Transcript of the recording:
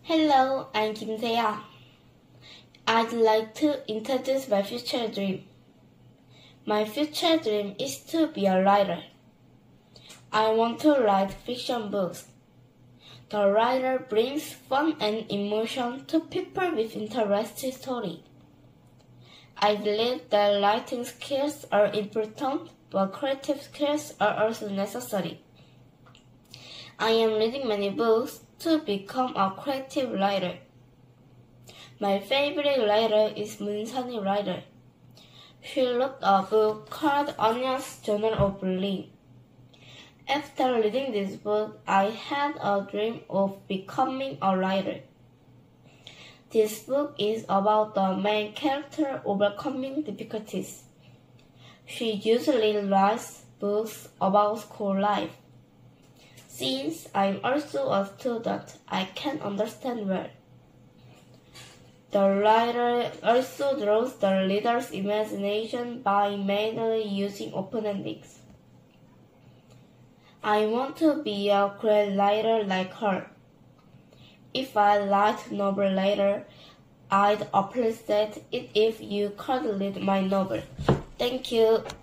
Hello, I'm Kim Se-ya. I'd like to introduce my future dream. My future dream is to be a writer. I want to write fiction books. The writer brings fun and emotion to people with interesting stories. I believe that writing skills are important, but creative skills are also necessary. I am reading many books to become a creative writer. My favorite writer is Moonsani Writer. She wrote a book called Anya's Journal of Lee. After reading this book, I had a dream of becoming a writer. This book is about the main character overcoming difficulties. She usually writes books about school life. Since I'm also a student, I can understand well. The writer also draws the reader's imagination by mainly using open endings. I want to be a great writer like her. If I write a novel later, I'd appreciate it if you could read my novel. Thank you.